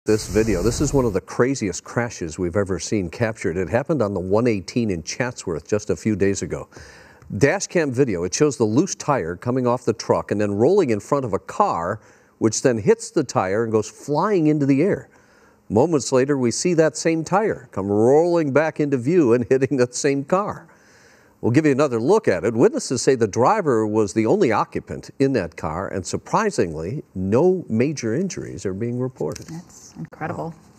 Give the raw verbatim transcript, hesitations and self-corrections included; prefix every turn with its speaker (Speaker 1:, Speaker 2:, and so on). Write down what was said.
Speaker 1: This video, this is one of the craziest crashes we've ever seen captured. It happened on the one eighteen in Chatsworth just a few days ago. Dash cam video, it shows the loose tire coming off the truck and then rolling in front of a car, which then hits the tire and goes flying into the air. Moments later, we see that same tire come rolling back into view and hitting that same car. We'll give you another look at it. Witnesses say the driver was the only occupant in that car, and surprisingly, no major injuries are being reported.
Speaker 2: That's incredible. Wow.